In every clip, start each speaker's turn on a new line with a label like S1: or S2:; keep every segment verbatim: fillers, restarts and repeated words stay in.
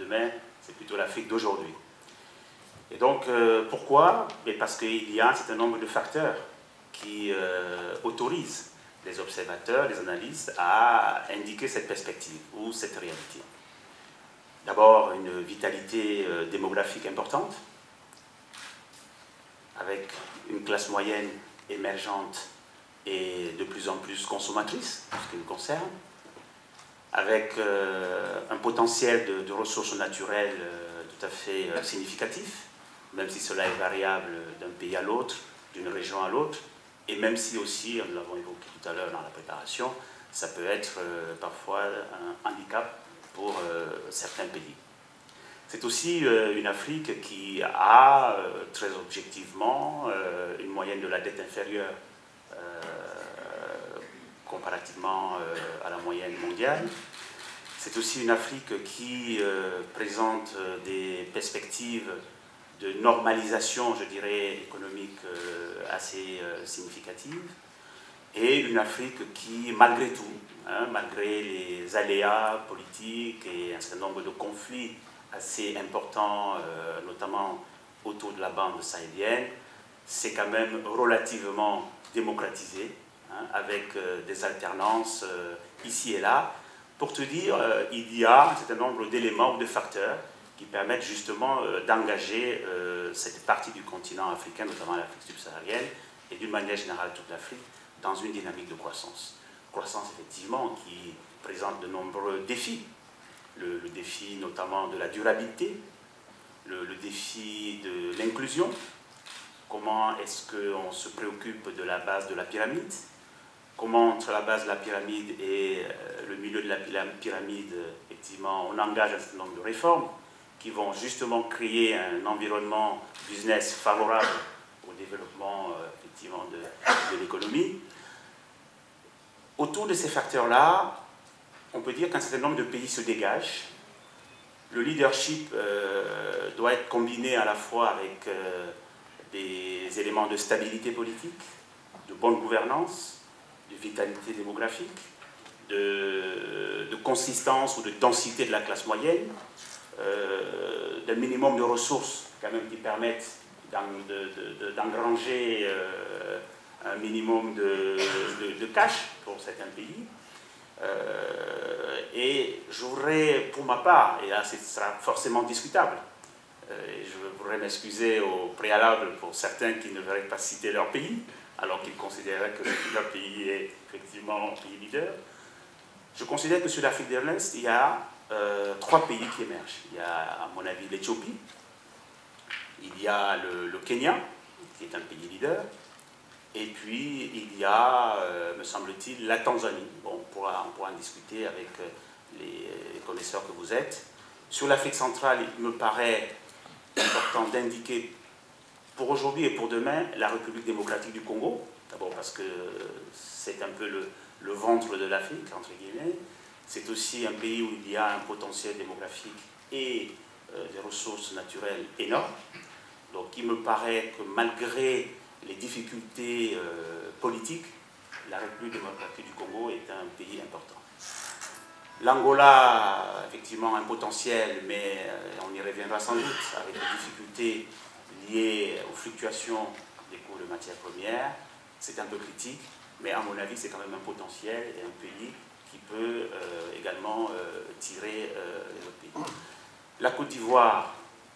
S1: demain, c'est plutôt l'Afrique d'aujourd'hui. Et donc, euh, pourquoi? Parce qu'il y a un certain nombre de facteurs qui euh, autorisent les observateurs, les analystes à indiquer cette perspective ou cette réalité. D'abord, une vitalité euh, démographique importante, avec une classe moyenne émergente et de plus en plus consommatrice, en ce qui nous concerne, avec euh, un potentiel de, de ressources naturelles euh, tout à fait euh, significatif, même si cela est variable d'un pays à l'autre, d'une région à l'autre, et même si aussi, nous l'avons évoqué tout à l'heure dans la préparation, ça peut être euh, parfois un handicap pour euh, certains pays. C'est aussi euh, une Afrique qui a, euh, très objectivement, euh, une moyenne de la dette inférieure euh, comparativement euh, à la moyenne mondiale. C'est aussi une Afrique qui euh, présente euh, des perspectives de normalisation, je dirais, économique euh, assez euh, significative. Et une Afrique qui, malgré tout, hein, malgré les aléas politiques et un certain nombre de conflits assez importants, euh, notamment autour de la bande sahélienne, c'est quand même relativement démocratisé, hein, avec euh, des alternances euh, ici et là. Pour te dire, euh, il y a un certain nombre d'éléments ou de facteurs qui permettent justement euh, d'engager euh, cette partie du continent africain, notamment l'Afrique subsaharienne, et d'une manière générale toute l'Afrique, dans une dynamique de croissance. Croissance effectivement qui présente de nombreux défis. Le, le défi notamment de la durabilité, le, le défi de l'inclusion. Comment est-ce qu'on se préoccupe de la base de la pyramide? Comment entre la base de la pyramide et euh, le milieu de la pyramide, effectivement, on engage un certain nombre de réformes qui vont justement créer un environnement business favorable au développement euh, effectivement de, de l'économie. Autour de ces facteurs-là, on peut dire qu'un certain nombre de pays se dégagent. Le leadership euh, doit être combiné à la fois avec euh, des éléments de stabilité politique, de bonne gouvernance, de vitalité démographique, de, de consistance ou de densité de la classe moyenne, euh, d'un minimum de ressources quand même qui permettent d'engranger euh, un minimum de, de, de cash pour certains pays. Euh, et je voudrais, pour ma part, et là ce sera forcément discutable, euh, et je voudrais m'excuser au préalable pour certains qui ne verraient pas citer leur pays, alors qu'ils considéraient que leur pays est effectivement un pays leader. Je considère que sur l'Afrique de l'Est, il y a euh, trois pays qui émergent. Il y a, à mon avis, l'Éthiopie, il y a le, le Kenya, qui est un pays leader, et puis il y a, euh, me semble-t-il, la Tanzanie. Bon, on pourra, on pourra en discuter avec euh, les, les connaisseurs que vous êtes. Sur l'Afrique centrale, il me paraît important d'indiquer pour aujourd'hui et pour demain la République démocratique du Congo. D'abord parce que c'est un peu le, le ventre de l'Afrique, entre guillemets. C'est aussi un pays où il y a un potentiel démographique et euh, des ressources naturelles énormes. Donc il me paraît que malgré les difficultés euh, politiques, la République démocratique du Congo est un pays important. L'Angola, effectivement, un potentiel, mais euh, on y reviendra sans doute, avec des difficultés liées aux fluctuations des cours de matières premières. C'est un peu critique, mais à mon avis, c'est quand même un potentiel et un pays qui peut euh, également euh, tirer euh, les autres pays. La Côte d'Ivoire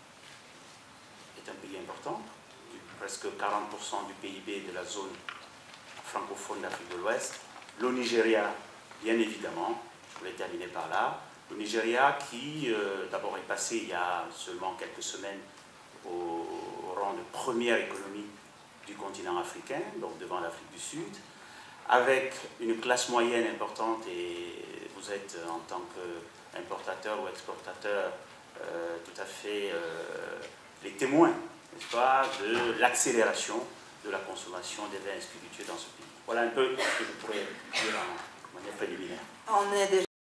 S1: est un pays important, presque quarante pour cent du P I B de la zone francophone d'Afrique de l'Ouest. Le Nigeria, bien évidemment, je voulais terminer par là. Le Nigeria qui, euh, d'abord, est passé il y a seulement quelques semaines au, au rang de première économie du continent africain, donc devant l'Afrique du Sud, avec une classe moyenne importante, et vous êtes en tant qu'importateur ou exportateur euh, tout à fait euh, les témoins, n'est-ce pas, de l'accélération de la consommation des vins spiritueux dans ce pays. Voilà un peu ce que je pourrais dire en manière préliminaire.
S2: On est déjà